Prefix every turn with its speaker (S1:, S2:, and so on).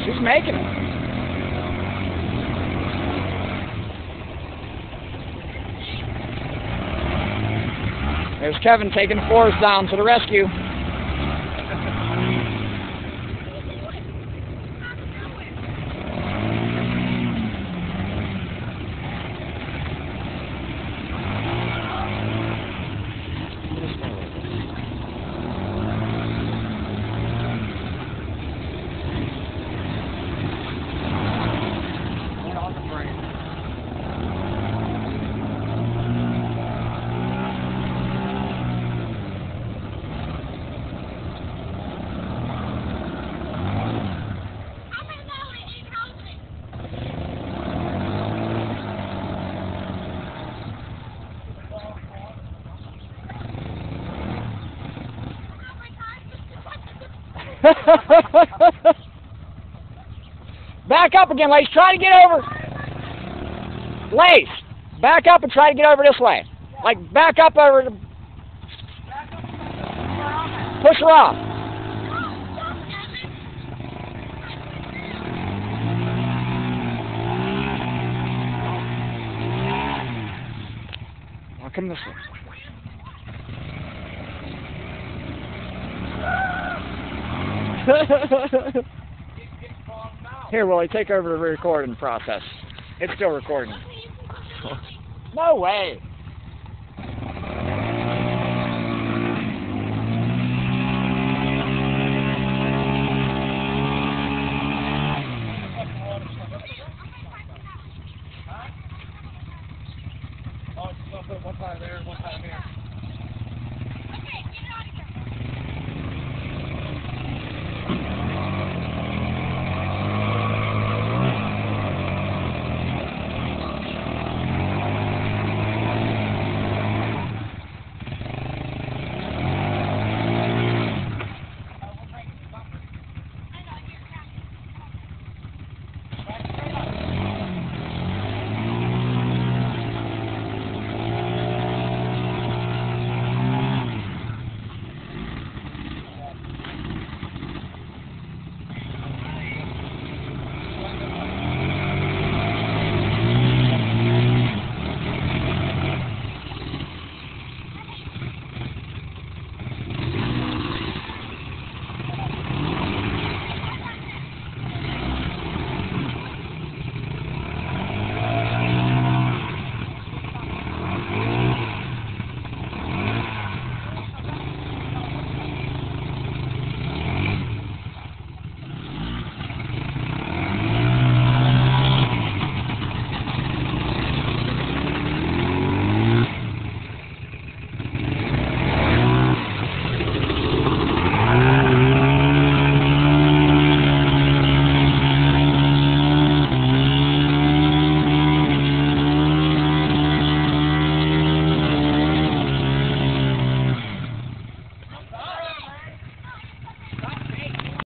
S1: She's making it. There's Kevin taking Forrest down to the rescue. Back up again, Lace. Try to get over. Lace, back up and try to get over this way. Like, back up over the... Push her off. I'll come this way. Here, Willie, take over the recording process. It's still recording. No way.